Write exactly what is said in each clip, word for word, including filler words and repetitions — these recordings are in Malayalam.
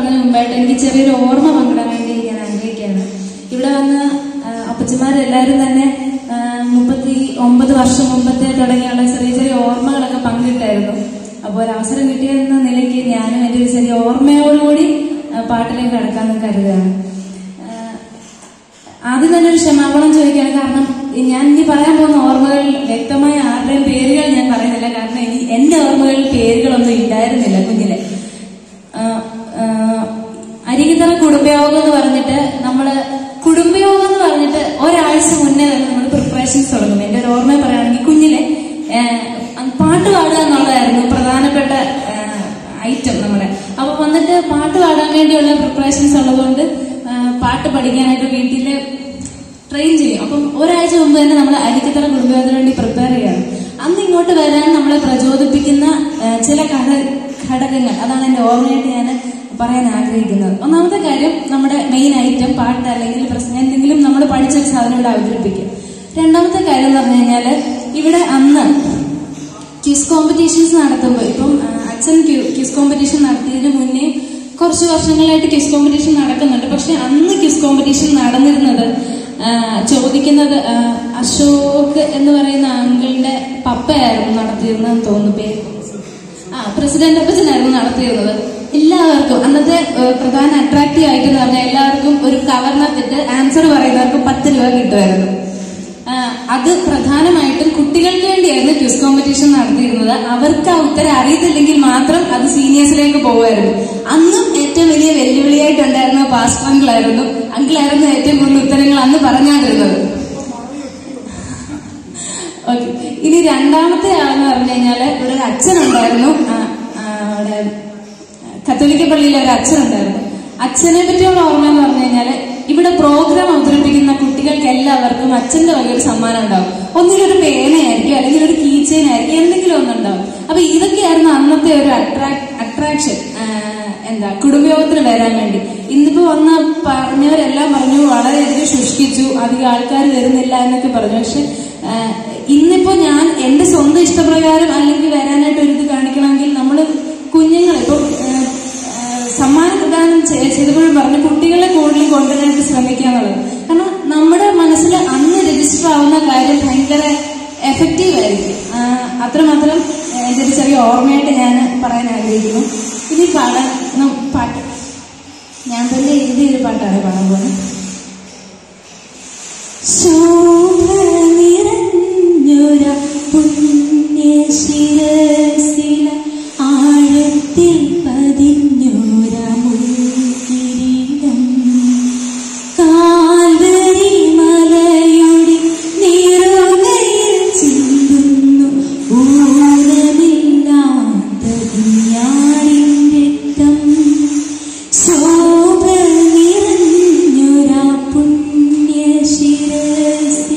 പറഞ്ഞതിന് മുമ്പായിട്ട് എനിക്ക് ചെറിയൊരു ഓർമ്മ പങ്കിടാൻ വേണ്ടി ഞാൻ ആഗ്രഹിക്കുകയാണ്. ഇവിടെ വന്ന അപ്പച്ചമാരെല്ലാവരും തന്നെ മുപ്പത്തി ഒമ്പത് വർഷം മുമ്പത്തെ തുടങ്ങിയുള്ള ചെറിയ ചെറിയ ഓർമ്മകളൊക്കെ പങ്കിട്ടായിരുന്നു. അപ്പോൾ ഒരവസരം കിട്ടിയെന്ന നിലയ്ക്ക് ഞാനും എൻ്റെ ഒരു ചെറിയ ഓർമ്മയോടുകൂടി പാട്ടിലേക്ക് കടക്കാമെന്ന് കരുതുകയാണ്. ആദ്യം തന്നെ ഒരു ക്ഷമാപണം ചോദിക്കുകയാണ്. കാരണം ഞാൻ ഇനി പറയാൻ പോകുന്ന ഓർമ്മകൾ വ്യക്തമായ ആരുടെയും പേരുകൾ ഞാൻ പറയുന്നില്ല. കാരണം ഇനി എന്റെ ഓർമ്മകളിൽ പേരുകളൊന്നും ഉണ്ടായിരുന്നില്ല കുഞ്ഞിലെ. അരികിത്തറ കുടുംബയോഗം എന്ന് പറഞ്ഞിട്ട് നമ്മള് കുടുംബയോഗം എന്ന് പറഞ്ഞിട്ട് ഒരാഴ്ച മുന്നേ തന്നെ നമ്മൾ പ്രിപ്പറേഷൻസ് തുടങ്ങും. എന്റെ ഒരു ഓർമ്മ പറയുകയാണെങ്കിൽ കുഞ്ഞിലെ പാട്ട് പാടുക എന്നുള്ളതായിരുന്നു പ്രധാനപ്പെട്ട ഐറ്റം നമ്മുടെ. അപ്പൊ വന്നിട്ട് പാട്ട് പാടാൻ വേണ്ടിയുള്ള പ്രിപ്പറേഷൻസ് ഉള്ളതുകൊണ്ട് പാട്ട് പഠിക്കാനായിട്ട് വീട്ടില് ട്രെയിൻ ചെയ്യും. അപ്പം ഒരാഴ്ച മുമ്പ് തന്നെ നമ്മൾ അരികിത്തറ കുടുംബയോഗത്തിന് വേണ്ടി പ്രിപ്പയർ ചെയ്യണം. അന്ന് ഇങ്ങോട്ട് വരാൻ നമ്മളെ പ്രചോദിപ്പിക്കുന്ന ചില ഘട ഘടകങ്ങൾ അതാണ് എന്റെ ഓർമ്മയായിട്ട് ഞാൻ പറയാൻ ആഗ്രഹിക്കുന്നത്. ഒന്നാമത്തെ കാര്യം, നമ്മുടെ മെയിൻ ഐറ്റം പാട്ട് അല്ലെങ്കിൽ പ്രശ്നം എന്തെങ്കിലും നമ്മൾ പഠിച്ചൊരു സാധനം ഇവിടെ അവതരിപ്പിക്കും. രണ്ടാമത്തെ കാര്യം എന്ന് പറഞ്ഞു കഴിഞ്ഞാല് ഇവിടെ അന്ന് ക്വിസ് കോമ്പറ്റീഷൻസ് നടത്തുമ്പോൾ, ഇപ്പം അച്ഛൻ ക്വിസ് കോമ്പറ്റീഷൻ നടത്തിയതിന് മുന്നേ കുറച്ച് വർഷങ്ങളായിട്ട് ക്വിസ് കോമ്പറ്റീഷൻ നടക്കുന്നുണ്ട്. പക്ഷെ അന്ന് ക്വിസ് കോമ്പറ്റീഷൻ നടന്നിരുന്നത് ചോദിക്കുന്നത് അശോക് എന്ന് പറയുന്ന അങ്കിളിന്റെ പപ്പയായിരുന്നു നടത്തിയിരുന്നതെന്ന് തോന്നുന്നു. പേര് ആ പ്രസിഡന്റ് അപ്പച്ചനായിരുന്നു നടത്തിയിരുന്നത്. എല്ലാവർക്കും അന്നത്തെ പ്രധാന അട്രാക്റ്റീവ് ആയിട്ട് എന്ന് പറഞ്ഞാൽ എല്ലാവർക്കും ഒരു കവറിനകത്തിട്ട് ആൻസർ പറയുന്നവർക്ക് പത്ത് രൂപ കിട്ടുമായിരുന്നു. അത് പ്രധാനമായിട്ടും കുട്ടികൾക്ക് വേണ്ടിയായിരുന്നു ക്വിസ് കോമ്പറ്റീഷൻ നടത്തിയിരുന്നത്. അവർക്ക് ആ ഉത്തരം അറിയത്തില്ലെങ്കിൽ മാത്രം അത് സീനിയേഴ്സിലേക്ക് പോകുമായിരുന്നു. അന്നും ഏറ്റവും വലിയ വെല്ലുവിളിയായിട്ടുണ്ടായിരുന്ന പാസ്റ്റർ അങ്കിളായിരുന്നു. അങ്കിളായിരുന്നു ഏറ്റവും കൂടുതൽ ഉത്തരങ്ങൾ അന്ന് പറഞ്ഞാണ്ടിരുന്നത്. ഓക്കെ, ഇനി രണ്ടാമത്തെ ആളെന്ന് പറഞ്ഞു കഴിഞ്ഞാല് ഇവിടെ ഒരു അച്ഛനുണ്ടായിരുന്നു. അവിടെ കത്തോലിക്ക പള്ളിയിലെ ഒരു അച്ഛനുണ്ടായിരുന്നു. അച്ഛനെ പറ്റിയുള്ള ഓർമ്മ എന്ന് പറഞ്ഞു കഴിഞ്ഞാല് ഇവിടെ പ്രോഗ്രാം അവതരിപ്പിക്കുന്ന കുട്ടികൾക്ക് എല്ലാവർക്കും അച്ഛന്റെ വലിയൊരു സമ്മാനം ഉണ്ടാവും. ഒന്നിലൊരു പേനയായിരിക്കും, അല്ലെങ്കിൽ ഒരു കീ ചെയിൻ ആയിരിക്കും, എന്തെങ്കിലും ഒന്നുണ്ടാവും. അപ്പൊ ഇതൊക്കെയായിരുന്നു അന്നത്തെ ഒരു അട്രാക് അട്രാക്ഷൻ എന്താ കുടുംബയോഗത്തിന് വരാൻ വേണ്ടി. ഇന്നിപ്പോ വന്ന് പറഞ്ഞവരെല്ലാം പറഞ്ഞു വളരെയധികം ശുഷ്കിച്ചു, അധികം ആൾക്കാർ വരുന്നില്ല എന്നൊക്കെ പറഞ്ഞു. പക്ഷെ ഇന്നിപ്പോ ഞാൻ എന്റെ സ്വന്തം ഇഷ്ടപ്രകാരം അല്ലെങ്കിൽ വരാനായിട്ട് ഒരു ഇത് കാണിക്കണമെങ്കിൽ നമ്മള് കുഞ്ഞുങ്ങളെ ഇപ്പം സമ്മാനം പ്രദാനം ചെയ്തപ്പോഴും പറഞ്ഞു കുട്ടികളെ കൂടുതൽ കൊണ്ടുവരാനായിട്ട് ശ്രമിക്കുക എന്നുള്ളത്. കാരണം നമ്മുടെ മനസ്സിൽ അന്ന് രജിസ്റ്റർ ആവുന്ന കാര്യം ഭയങ്കര എഫക്റ്റീവ് ആയിരിക്കും. അത്രമാത്രം എന്റെ ഒരു ചെറിയ ഓർമ്മയായിട്ട് ഞാൻ പറയാൻ ആഗ്രഹിക്കുന്നു. ഇനി പാടാൻ പാട്ട് ഞാൻ തന്നെ എഴുതിയൊരു പാട്ടാണ് പാടാൻ പോകുന്നത്. ശോഭനിറഞ്ഞൊര പുണ്യശിരസില ആഴത്തിൽ പതിഞ്ഞൊര മുൾക്കിരീടം കാൽവരി മലയുടെ നീറുകയിൽ ചിന്തുന്നു ഊരമില്ലാത്ത കുഞ്ഞാടിന്റെ രക്തം. ശോഭനിറഞ്ഞൊര പുണ്യശിരസില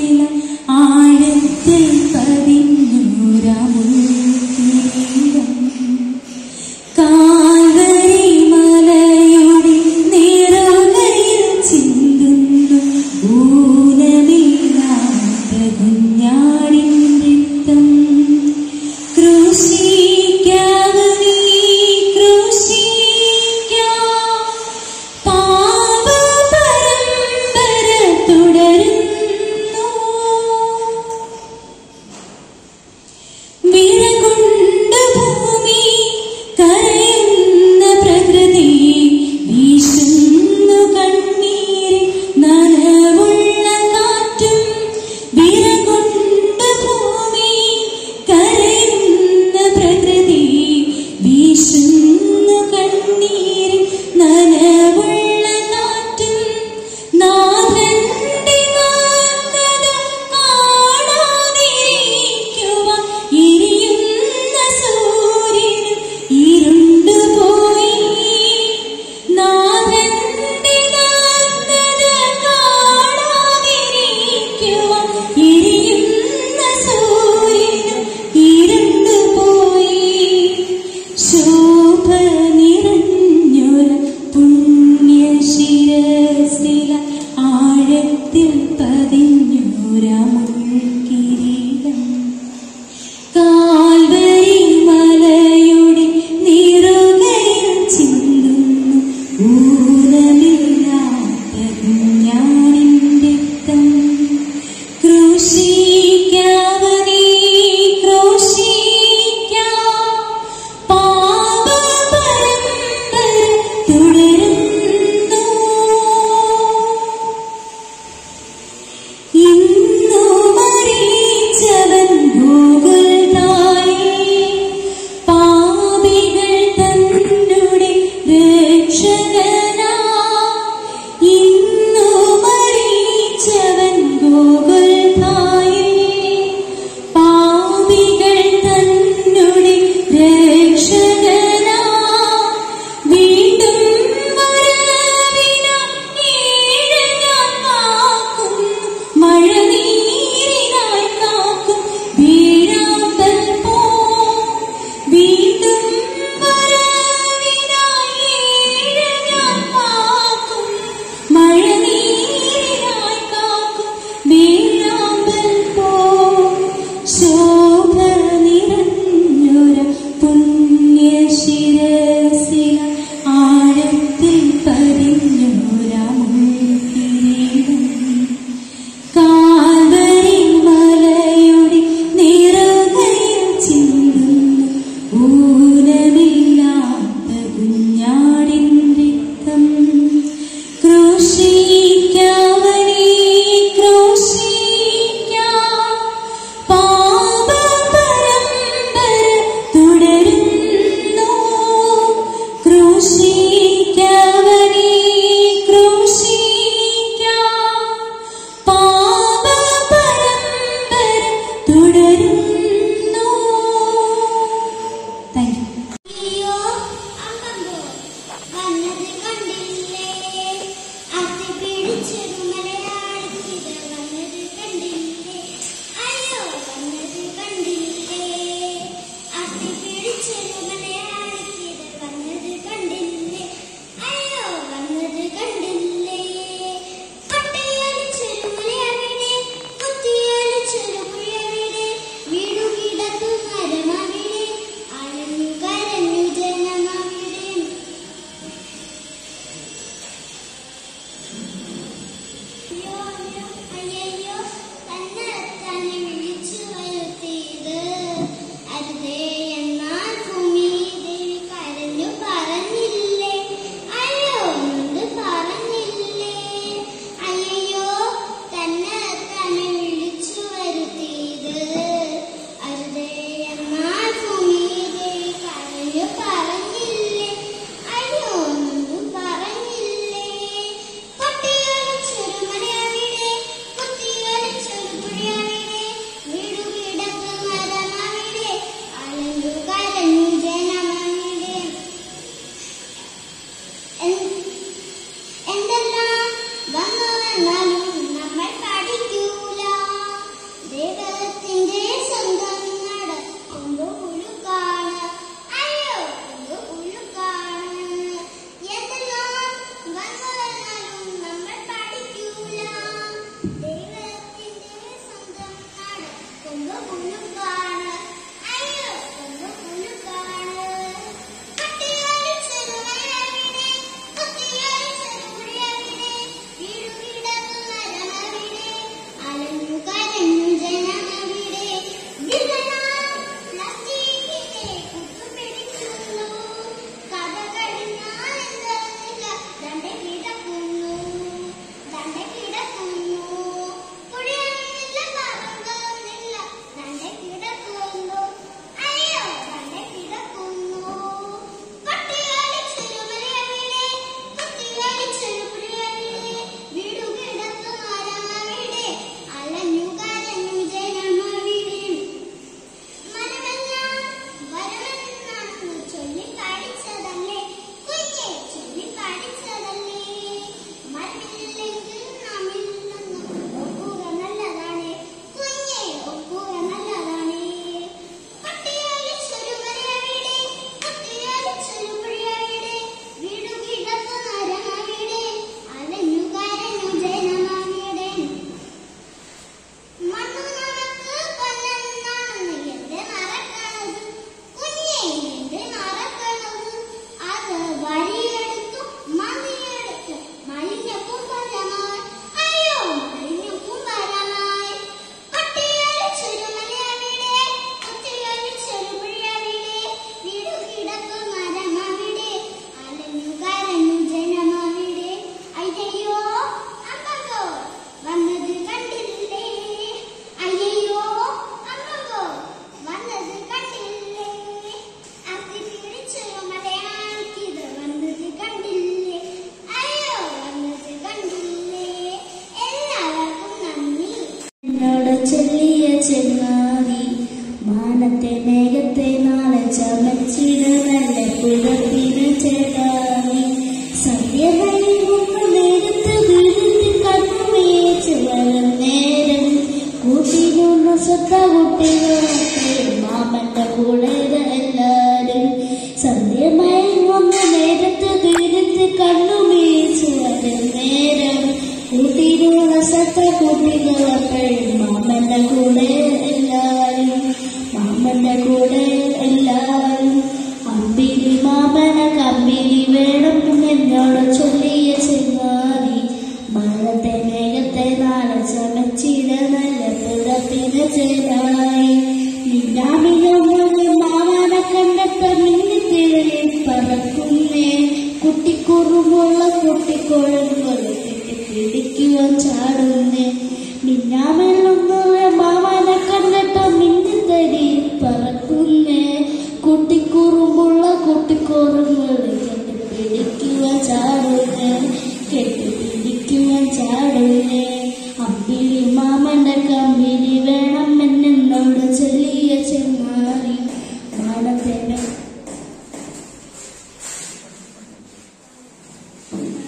കുട്ടിക്കുറുമുള്ള കുട്ടിക്കുഴങ്ങൾ പിടിക്കുവാൻ ചാടുന്നേ മിന്നാമെല്ലുന്നവ മാമനെ കണ്ടിട്ട് മിന്നിത്തരി പറക്കുന്നേ കുട്ടിക്കുറുമുള്ള കുട്ടിക്കുറുങ്ങളെ കെട്ടിപ്പിടിക്കുവാൻ ചാടുന്നേ കെട്ടിപ്പിടിക്കുവാൻ ചാടുന്നേ അമ്പിളി മാമന്റെ കമ്പിളി വേണം എന്നോട് ചെല്ലിയ ചെങ്ങാരി മാടത്തേനെ